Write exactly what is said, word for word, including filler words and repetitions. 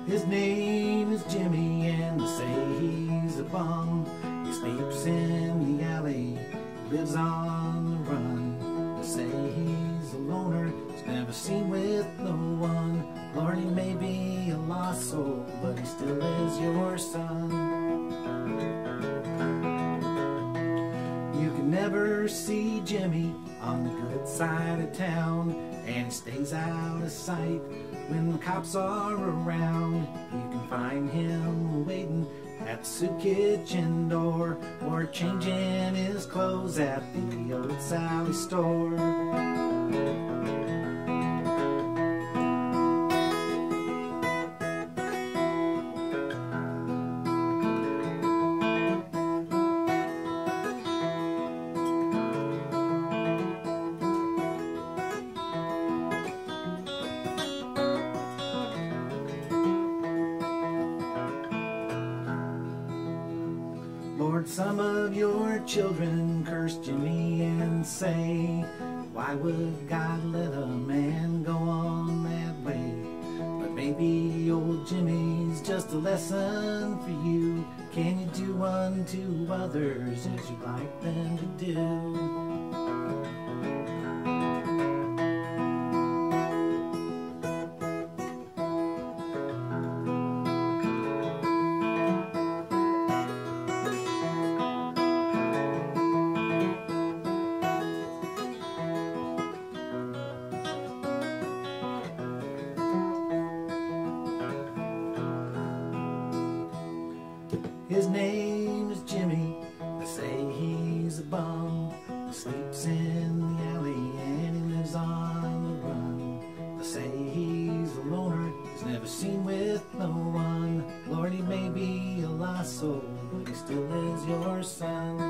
His name is Jimmy, and they say he's a bum. He sleeps in the alley, lives on the run. They say he's a loner, he's never seen with no one. Lord, he may be a lost soul, but he still is your son. You can never see Jimmy on the good side of town, and he stays out of sight when the cops are around. You can find him waiting at the soup kitchen door, or changing his clothes at the old Sally store. Lord, some of your children curse Jimmy and say, why would God let a man go on that way? But maybe old Jimmy's just a lesson for you. Can you do unto others as you'd like them to do? His name is Jimmy, they say he's a bum. He sleeps in the alley and he lives on the run. They say he's a loner, he's never seen with no one. Lord, he may be a lost soul, but he still is your son.